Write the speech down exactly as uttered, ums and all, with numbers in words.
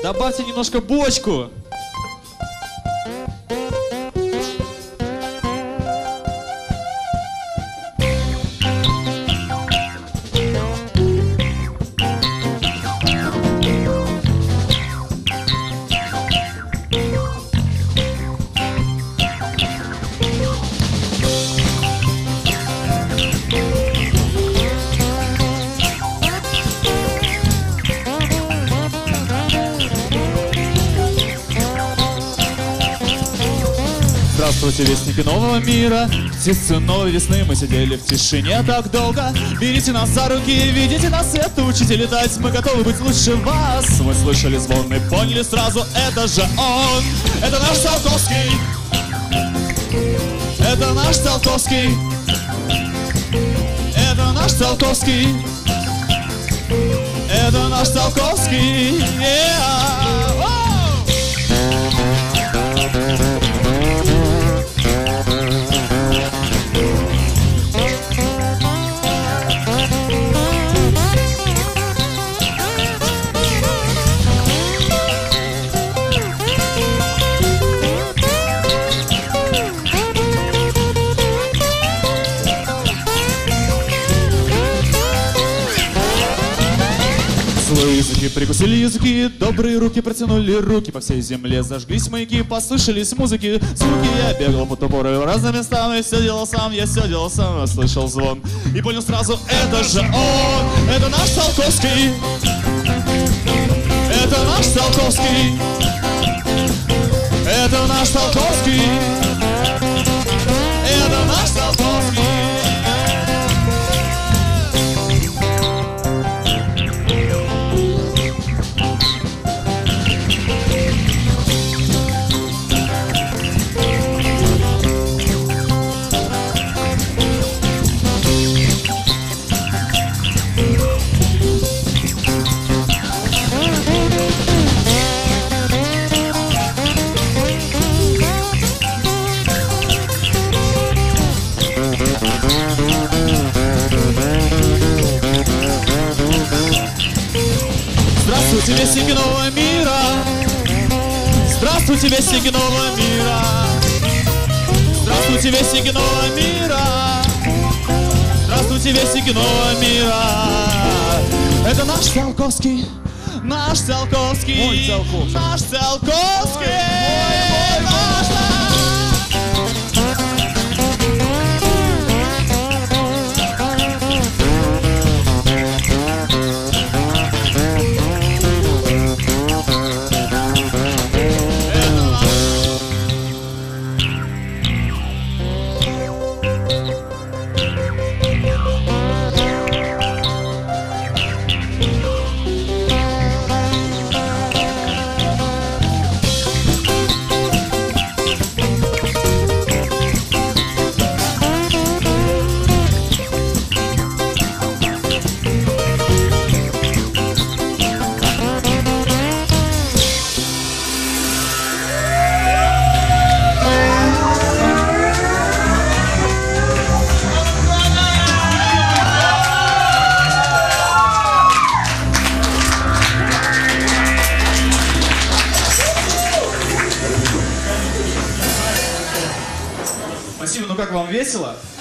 Добавьте немножко бочку. Здравствуйте, вестники нового мира. Птицы новой весны, мы сидели в тишине так долго. Берите нас за руки, видите нас, это учите летать. Мы готовы быть лучше вас. Мы слышали звон и поняли сразу, это же он. Это наш Циолковский. Это наш Циолковский. Это наш Циолковский. Это наш Циолковский. Yeah. Злые языки прикусили языки, добрые руки протянули руки. По всей земле зажглись маяки, послышались музыки, звуки. Я бегал по топору в разные места, но я все делал сам, я все делал сам. Я слышал звон и понял сразу, это же он. Это наш Циолковский. Это наш Циолковский. Это наш Циолковский. Это наш Циолковский. Здравствуйте, вестники нового мира! Здравствуйте, вестники нового мира! Здравствуйте, вестники нового мира! Здравствуйте, вестники нового мира! Это наш Циолковский, наш Циолковский, Мой Циолковский, наш Циолковский, мой, мой, наш. Спасибо, ну как вам, весело?